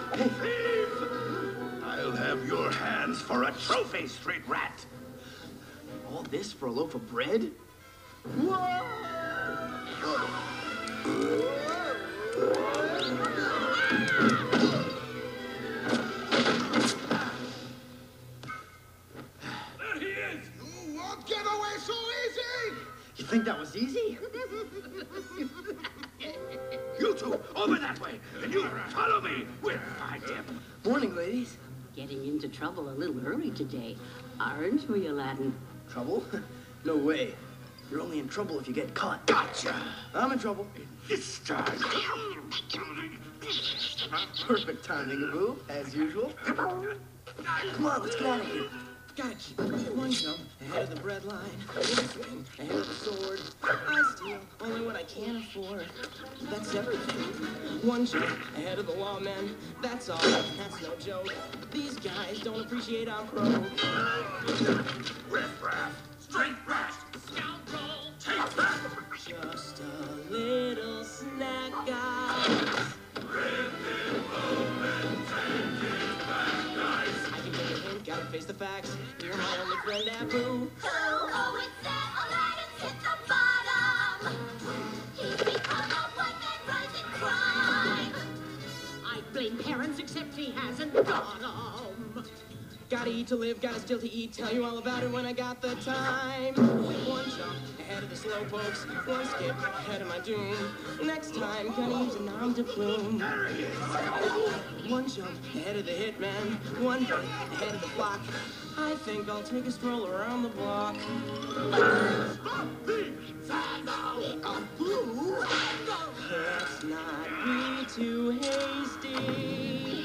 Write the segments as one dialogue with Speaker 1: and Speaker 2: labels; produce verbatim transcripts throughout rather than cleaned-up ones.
Speaker 1: Thief! I'll have your hands for a trophy, street rat.
Speaker 2: All this for a loaf of bread? Whoa!
Speaker 1: There he is! You won't get away so easy!
Speaker 2: You think that was easy?
Speaker 1: You two, over that way, and you follow me with my dip.
Speaker 2: Morning, ladies.
Speaker 3: Getting into trouble a little early today, aren't we, Aladdin?
Speaker 2: Trouble? No way. You're only in trouble if you get caught.
Speaker 1: Gotcha!
Speaker 2: I'm in trouble.
Speaker 1: This time.
Speaker 2: Perfect timing, Boov, as usual. Come on, let's get out of here.
Speaker 4: Gotta keep one jump ahead of the bread line, one swing ahead of the sword. I steal only what I can afford. That's everything. One jump ahead of the lawman. That's all. That's no joke. These guys don't appreciate I'm pro.
Speaker 1: Riff raff, straight rat, scoundrel, take that!
Speaker 4: Just a little snack, guys. Gotta face the facts. You're my only friend, Abu.
Speaker 5: So, oh, it's that Aladdin's hit the bottom. He's become a one-man rising crime.
Speaker 3: I blame parents, except he hasn't got 'em.
Speaker 4: Gotta eat to live, gotta still to eat. Tell you all about it when I got the time. One jump ahead of the slow pokes. One skip ahead of my doom. Next time, gonna use a nom de plume. One jump ahead of the hitman. One hit ahead of the flock. I think I'll take a stroll around the block.
Speaker 1: Stop the sandal!
Speaker 4: Let's not be too hasty.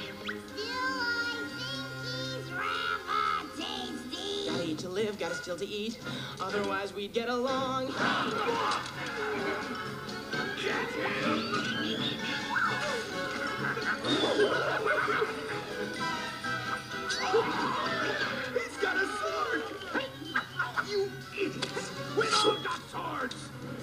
Speaker 4: Gotta eat to live, gotta still to eat. Otherwise, we'd get along.
Speaker 1: Get him! He's got a sword! You idiots! We all got swords!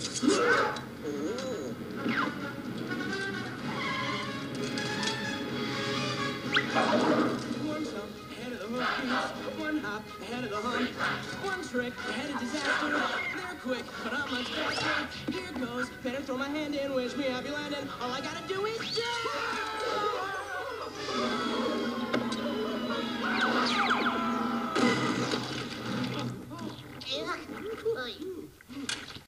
Speaker 4: One jump ahead of the hoof. One hop ahead of the hump. One trick ahead of disaster. They're quick, but I'm much faster. Here goes. Better throw my hand in. Wish me happy landing. All I gotta do is jump.